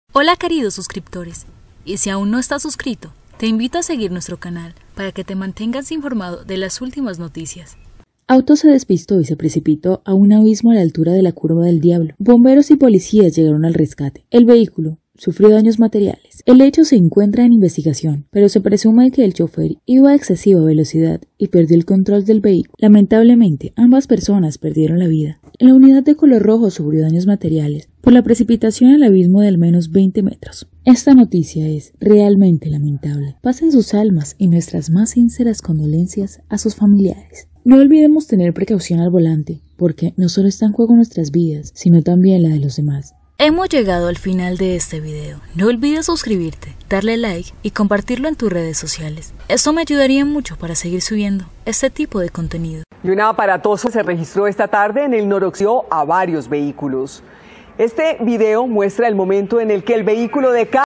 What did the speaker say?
Hola queridos suscriptores, y si aún no estás suscrito, te invito a seguir nuestro canal para que te mantengas informado de las últimas noticias. Auto se despistó y se precipitó a un abismo a la altura de la Curva del Diablo. Bomberos y policías llegaron al rescate. El vehículo sufrió daños materiales. El hecho se encuentra en investigación, pero se presume que el chofer iba a excesiva velocidad y perdió el control del vehículo. Lamentablemente, ambas personas perdieron la vida. La unidad de color rojo sufrió daños materiales por la precipitación al abismo de al menos 20 metros. Esta noticia es realmente lamentable. Pasen sus almas y nuestras más sinceras condolencias a sus familiares. No olvidemos tener precaución al volante, porque no solo está en juego nuestras vidas, sino también la de los demás. Hemos llegado al final de este video. No olvides suscribirte, darle like y compartirlo en tus redes sociales. Esto me ayudaría mucho para seguir subiendo este tipo de contenido. Y un aparatoso se registró esta tarde en el noroxió a varios vehículos. Este video muestra el momento en el que el vehículo de